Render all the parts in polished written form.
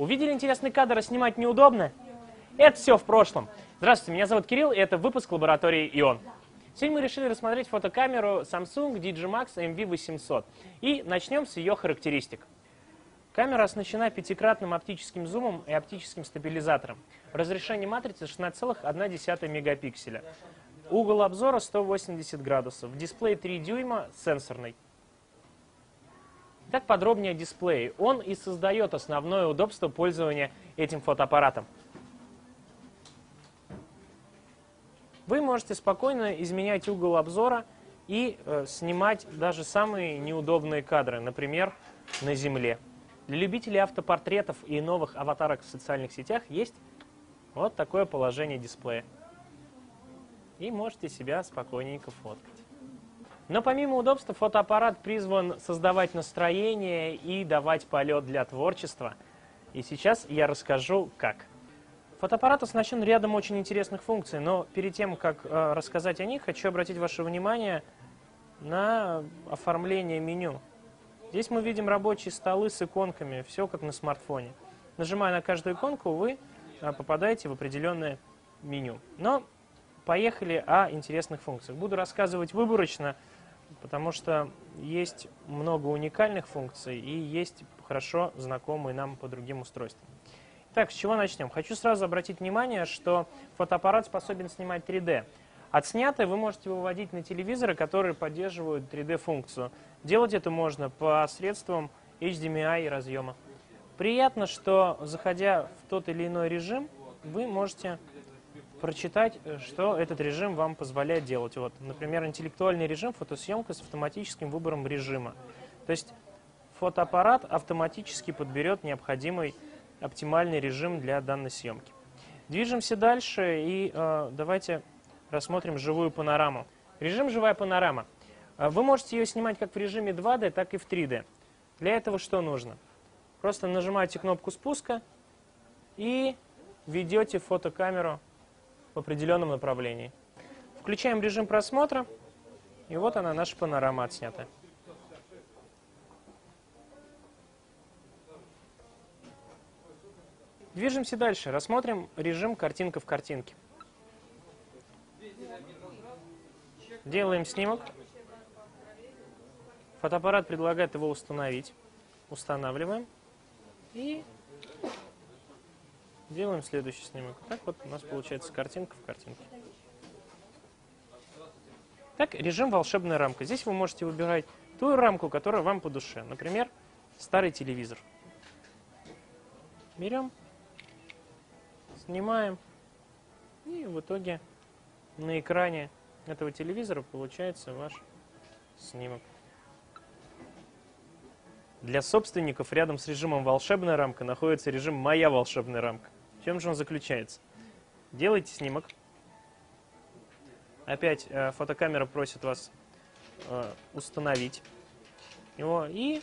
Увидели интересный кадр, а снимать неудобно? Это все в прошлом. Здравствуйте, меня зовут Кирилл, и это выпуск лаборатории ИОН. Сегодня мы решили рассмотреть фотокамеру Samsung DigiMax MV800. И начнем с ее характеристик. Камера оснащена пятикратным оптическим зумом и оптическим стабилизатором. Разрешение матрицы 16,1 мегапикселя. Угол обзора 180 градусов. Дисплей 3 дюйма, сенсорный. Так подробнее о дисплее. Он и создает основное удобство пользования этим фотоаппаратом. Вы можете спокойно изменять угол обзора и снимать даже самые неудобные кадры, например, на земле. Для любителей автопортретов и новых аватарок в социальных сетях есть вот такое положение дисплея. И можете себя спокойненько фоткать. Но помимо удобства, фотоаппарат призван создавать настроение и давать полет для творчества. И сейчас я расскажу, как. Фотоаппарат оснащен рядом очень интересных функций, но перед тем, как рассказать о них, хочу обратить ваше внимание на оформление меню. Здесь мы видим рабочие столы с иконками, все как на смартфоне. Нажимая на каждую иконку, вы попадаете в определенное меню. Но поехали о интересных функциях. Буду рассказывать выборочно, потому что есть много уникальных функций и есть хорошо знакомые нам по другим устройствам. Так, с чего начнем? Хочу сразу обратить внимание, что фотоаппарат способен снимать 3D. Отснятое вы можете выводить на телевизоры, которые поддерживают 3D-функцию. Делать это можно посредством HDMI разъема. Приятно, что, заходя в тот или иной режим, вы можете прочитать, что этот режим вам позволяет делать. Вот, например, интеллектуальный режим, фотосъемка с автоматическим выбором режима. То есть фотоаппарат автоматически подберет необходимый оптимальный режим для данной съемки. Движемся дальше и давайте рассмотрим живую панораму. Режим «Живая панорама». Вы можете ее снимать как в режиме 2D, так и в 3D. Для этого что нужно? Просто нажимаете кнопку спуска и ведете фотокамеру в определенном направлении. Включаем режим просмотра, и вот она, наша панорама отснята. Движемся дальше, рассмотрим режим «Картинка в картинке». Делаем снимок. Фотоаппарат предлагает его установить. Устанавливаем. И делаем следующий снимок. Так вот у нас получается картинка в картинке. Так, режим «Волшебная рамка». Здесь вы можете выбирать ту рамку, которая вам по душе. Например, старый телевизор. Берем, снимаем. И в итоге на экране этого телевизора получается ваш снимок. Для собственников рядом с режимом «Волшебная рамка» находится режим «Моя волшебная рамка». В чем же он заключается? Делайте снимок. Опять фотокамера просит вас установить его. И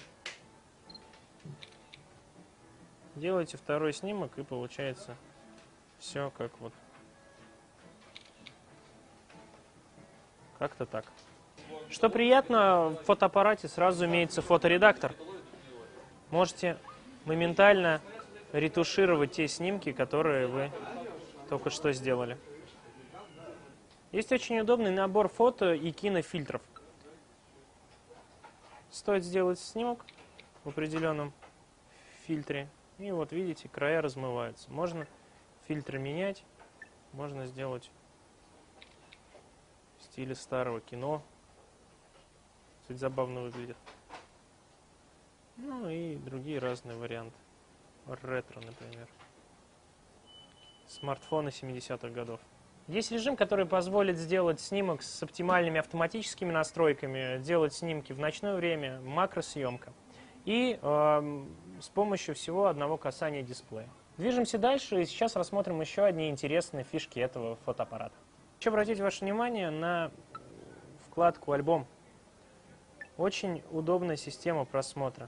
делаете второй снимок, и получается все как вот. Как-то так. Что приятно, в фотоаппарате сразу имеется фоторедактор. Можете моментально ретушировать те снимки, которые вы только что сделали. Есть очень удобный набор фото и кинофильтров. Стоит сделать снимок в определенном фильтре, и вот видите, края размываются. Можно фильтры менять, можно сделать в стиле старого кино. Кстати, забавно выглядит. Ну и другие разные варианты. Ретро, например. Смартфоны 70-х годов. Есть режим, который позволит сделать снимок с оптимальными автоматическими настройками, делать снимки в ночное время, макросъемка. И с помощью всего одного касания дисплея. Движемся дальше и сейчас рассмотрим еще одни интересные фишки этого фотоаппарата. Хочу обратить ваше внимание на вкладку «Альбом». Очень удобная система просмотра.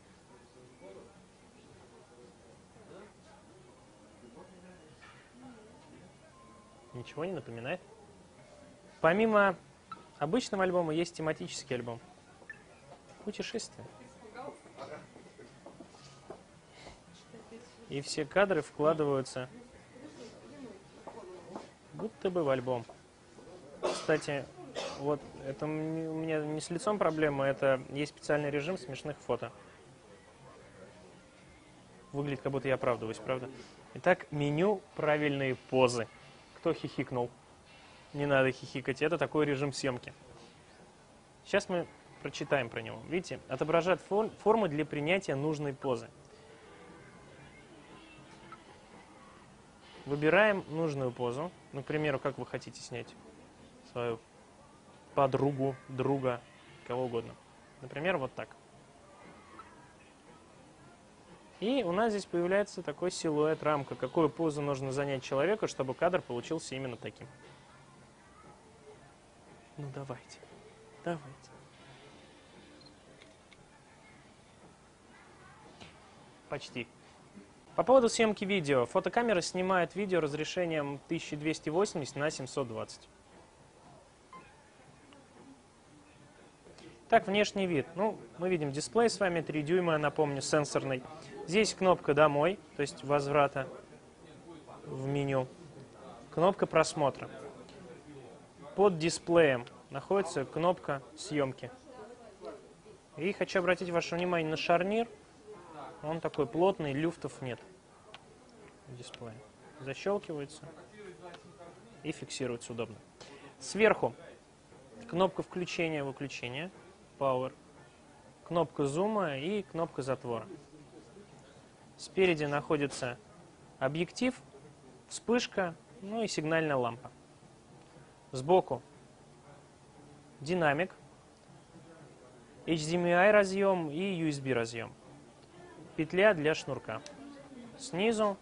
Ничего не напоминает? Помимо обычного альбома есть тематический альбом. Путешествия. И все кадры вкладываются будто бы в альбом. Кстати, вот это у меня не с лицом проблема, это есть специальный режим смешных фото. Выглядит, как будто я оправдываюсь, правда? Итак, меню правильные позы. Кто хихикнул? Не надо хихикать. Это такой режим съемки. Сейчас мы прочитаем про него. Видите, отображает формы для принятия нужной позы. Выбираем нужную позу. Ну, к примеру, как вы хотите снять свою подругу, друга, кого угодно. Например, вот так. И у нас здесь появляется такой силуэт, рамка. Какую позу нужно занять человеку, чтобы кадр получился именно таким. Ну, давайте. Давайте. Почти. По поводу съемки видео. Фотокамера снимает видео разрешением 1280 на 720. Так, внешний вид. Ну, мы видим дисплей с вами 3 дюйма, напомню, сенсорный. Здесь кнопка «Домой», то есть возврата в меню. Кнопка просмотра. Под дисплеем находится кнопка съемки. И хочу обратить ваше внимание на шарнир. Он такой плотный, люфтов нет в дисплее. Защелкивается и фиксируется удобно. Сверху кнопка включения-выключения, Power, кнопка зума и кнопка затвора. Спереди находится объектив, вспышка, ну и сигнальная лампа. Сбоку динамик, HDMI разъем и USB разъем. Петля для шнурка. Снизу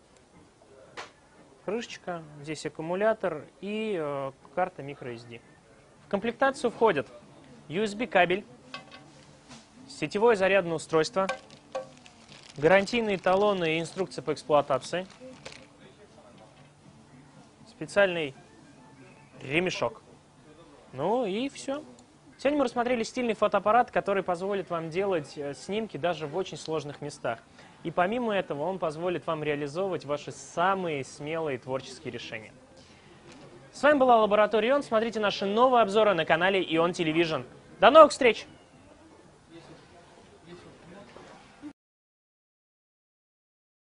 крышечка, здесь аккумулятор и карта microSD. В комплектацию входят USB кабель, сетевое зарядное устройство, гарантийные талоны и инструкция по эксплуатации, специальный ремешок. Ну и все. Сегодня мы рассмотрели стильный фотоаппарат, который позволит вам делать снимки даже в очень сложных местах. И помимо этого он позволит вам реализовывать ваши самые смелые творческие решения. С вами была Лаборатория ИОН. Смотрите наши новые обзоры на канале ИОН Television. До новых встреч!